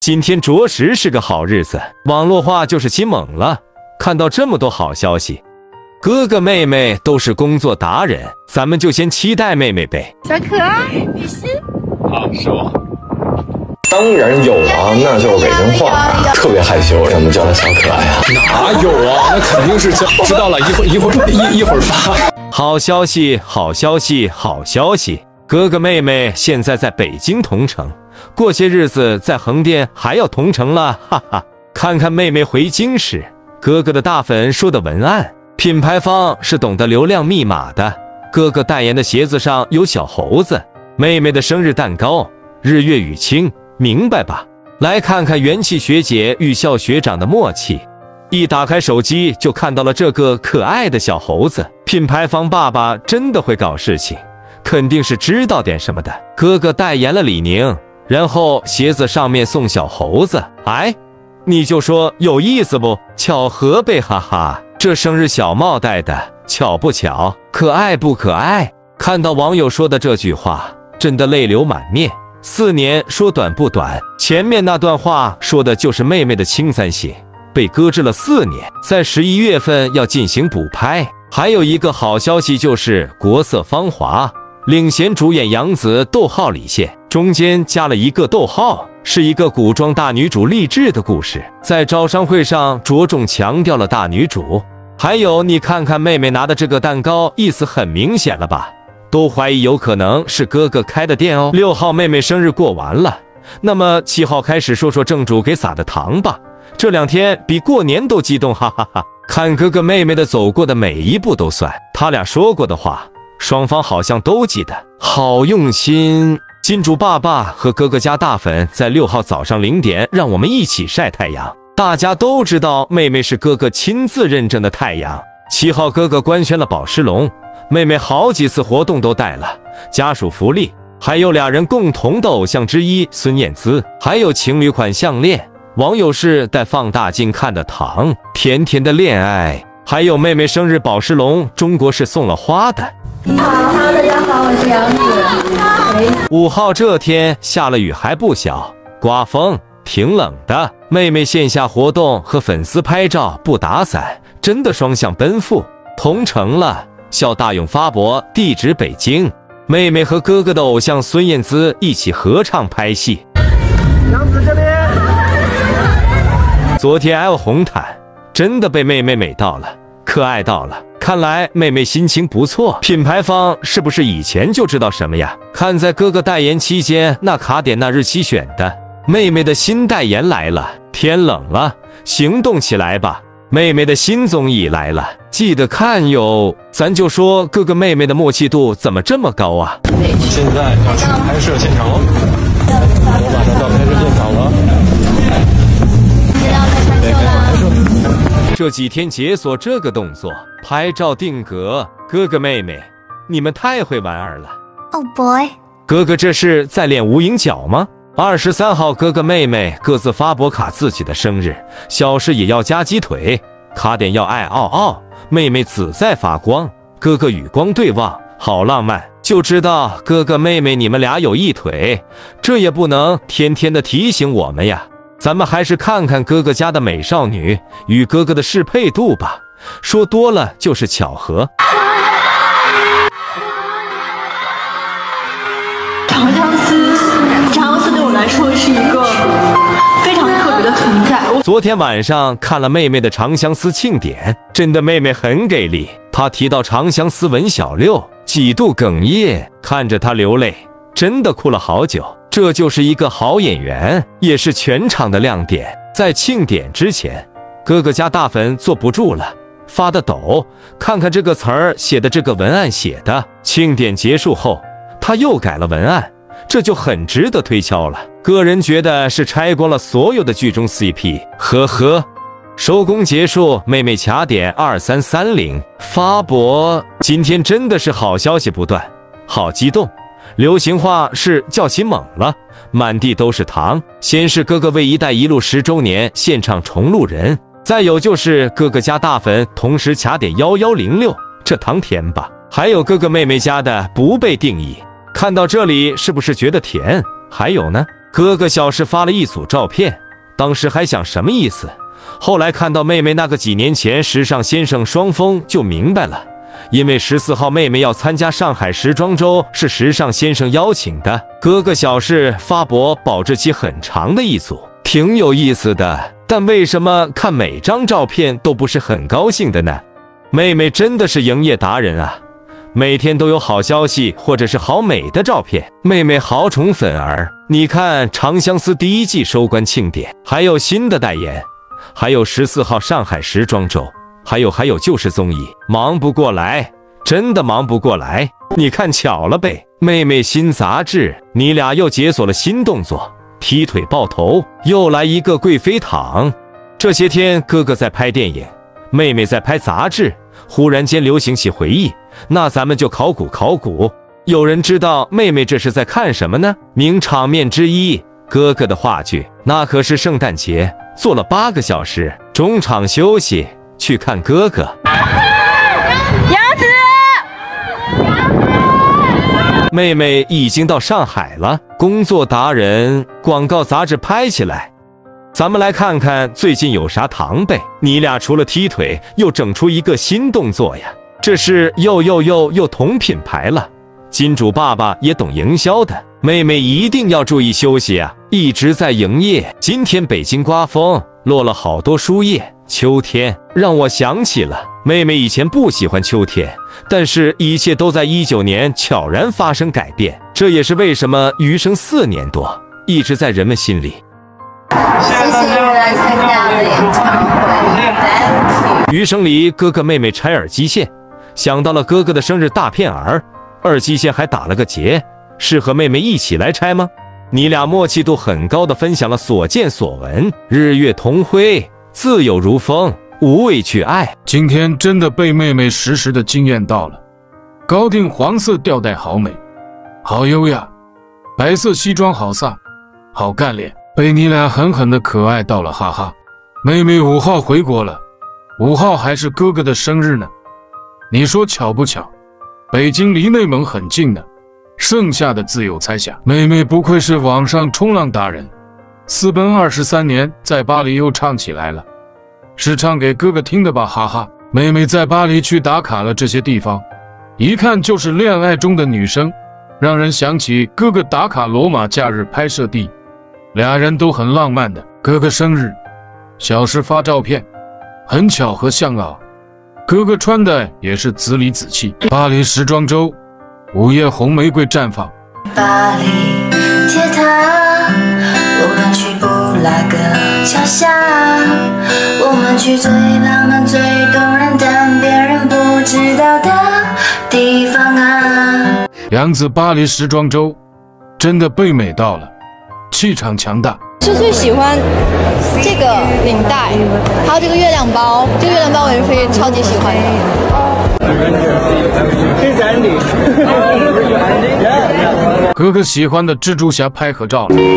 今天着实是个好日子，网络化就是起猛了。看到这么多好消息，哥哥妹妹都是工作达人，咱们就先期待妹妹呗。 小可爱，你是？ 啊，是我。 当然有啊，那就是北京话啊，特别害羞，怎么叫他小可爱啊？ 哪有啊？那肯定是知道了，一会儿发。 好消息，好消息，好消息！哥哥妹妹现在在北京同城，过些日子在横店还要同城了，哈哈！看看妹妹回京时，哥哥的大粉说的文案，品牌方是懂得流量密码的。哥哥代言的鞋子上有小猴子，妹妹的生日蛋糕，日月与清，明白吧？来看看元气学姐与校学长的默契。一打开手机就看到了这个可爱的小猴子，品牌方爸爸真的会搞事情，肯定是知道点什么的。哥哥代言了李宁，然后鞋子上面送小猴子，哎，你就说有意思不？巧合呗，哈哈！这生日小帽戴的，巧不巧？可爱不可爱？看到网友说的这句话，真的泪流满面。4年说短不短，前面那段话说的就是妹妹的青三写。被搁置了4年，在11月份要进行补拍。还有一个好消息就是国色芳华领衔主演杨紫逗号李现，中间加了一个逗号，是一个古装大女主励志的故事，在招商会上着重强调了大女主。还有你看看妹妹拿的这个蛋糕，意思很明显了吧？都怀疑有可能是哥哥开的店哦。6号妹妹生日过完了，那么7号开始说说正主给撒的糖吧。这2天比过年都激动，哈哈哈！看哥哥妹妹的走过的每一步都算，他俩说过的话，双方好像都记得，好用心。金主爸爸和哥哥家大粉在6号早上0点让我们一起晒太阳，大家都知道妹妹是哥哥亲自认证的太阳。7号哥哥官宣了宝石龙，妹妹好几次活动都带了，家属福利，还有2人共同的偶像之一孙燕姿，还有情侣款项链。网友是带放大镜看的糖，甜甜的恋爱。还有妹妹生日宝石龙，中国是送了花的。 你好，大家好，我是杨子。 5号这天下了雨还不小，刮风，挺冷的。妹妹线下活动和粉丝拍照不打伞，真的双向奔赴。同城了，校大勇发博，地址北京。妹妹和哥哥的偶像孙燕姿一起合唱拍戏。 杨子这边。 昨天 L 红毯真的被妹妹美到了，可爱到了。看来妹妹心情不错，品牌方是不是以前就知道什么呀？看在哥哥代言期间那卡点那日期选的，妹妹的新代言来了。天冷了，行动起来吧！妹妹的新综艺来了，记得看哟。咱就说哥哥妹妹的默契度怎么这么高啊？ 现在要去拍摄现场，我马上到拍摄现场了。 这几天解锁这个动作，拍照定格。哥哥妹妹，你们太会玩儿了。 Oh boy， 哥哥这是在练无影脚吗？23号哥哥妹妹各自发博卡自己的生日，小事也要加鸡腿，卡点要爱嗷嗷。妹妹紫在发光，哥哥与光对望，好浪漫。就知道哥哥妹妹你们俩有一腿，这也不能天天的提醒我们呀。咱们还是看看哥哥家的美少女与哥哥的适配度吧，说多了就是巧合。 长相思对我来说是一个非常特别的存在。 昨天晚上看了妹妹的长相思庆典，真的妹妹很给力。她提到长相思吻小六，几度哽咽，看着她流泪，真的哭了好久。这就是一个好演员，也是全场的亮点。在庆典之前，哥哥家大粉坐不住了，发的抖。看看这个词儿写的，这个文案写的。庆典结束后，他又改了文案，这就很值得推敲了。个人觉得是拆光了所有的剧中 CP， 呵呵。收工结束，妹妹卡点2330发博。今天真的是好消息不断，好激动。流行话是叫起猛了，满地都是糖。先是哥哥为一带一路10周年献唱重录人，再有就是哥哥家大粉同时卡点1106，这糖甜吧？还有哥哥妹妹家的不被定义。看到这里是不是觉得甜？还有呢， 哥哥小时发了一组照片，当时还想什么意思，后来看到妹妹那个几年前时尚先生双峰就明白了。因为14号妹妹要参加上海时装周，是时尚先生邀请的。哥哥小是发博保质期很长的一组，挺有意思的。但为什么看每张照片都不是很高兴的呢？妹妹真的是营业达人啊，每天都有好消息或者是好美的照片。妹妹好宠粉儿，你看《长相思》第1季收官庆典，还有新的代言，还有14号上海时装周。还有就是综艺，忙不过来，真的忙不过来。你看巧了呗，妹妹新杂志，你俩又解锁了新动作，踢腿抱头，又来一个贵妃躺。这些天哥哥在拍电影，妹妹在拍杂志，忽然间流行起回忆，那咱们就考古。有人知道妹妹这是在看什么呢？名场面之一，哥哥的话剧，那可是圣诞节，坐了8个小时，中场休息。去看哥哥， 鸭子， 妹妹已经到上海了，工作达人，广告杂志拍起来。咱们来看看最近有啥糖呗？你俩除了踢腿，又整出一个新动作呀？这是又同品牌了。金主爸爸也懂营销的，妹妹一定要注意休息啊，一直在营业。今天北京刮风，落了好多树叶。秋天让我想起了妹妹以前不喜欢秋天，但是一切都在19年悄然发生改变，这也是为什么余生4年多一直在人们心里。 谢谢来参加的演唱会。 余生里哥哥妹妹拆耳机线，想到了哥哥的生日大片儿，耳机线还打了个结，是和妹妹一起来拆吗？你俩默契度很高的分享了所见所闻，日月同辉，自由如风，无畏去爱。 今天真的被妹妹实时的惊艳到了，高定黄色吊带好美，好优雅，白色西装好飒，好干练，被你俩狠狠的可爱到了，哈哈。妹妹5号回国了，5号还是哥哥的生日呢，你说巧不巧？北京离内蒙很近呢，剩下的自有猜想。妹妹不愧是网上冲浪达人，私奔23年，在巴黎又唱起来了，是唱给哥哥听的吧，哈哈。妹妹在巴黎去打卡了这些地方，一看就是恋爱中的女生，让人想起哥哥打卡罗马假日拍摄地，俩人都很浪漫的。哥哥生日，小时发照片，很巧和像啊。哥哥穿的也是紫里紫气。巴黎时装周，午夜红玫瑰绽放。 巴黎铁塔，我们去布拉格桥下，我们去最浪漫最动人但别人不知道的地方啊。 杨子巴黎时装周真的被美到了，气场强大。 是最喜欢这个领带，还有这个月亮包，这个月亮包我也是超级喜欢的。 哥哥喜欢的蜘蛛侠拍合照了。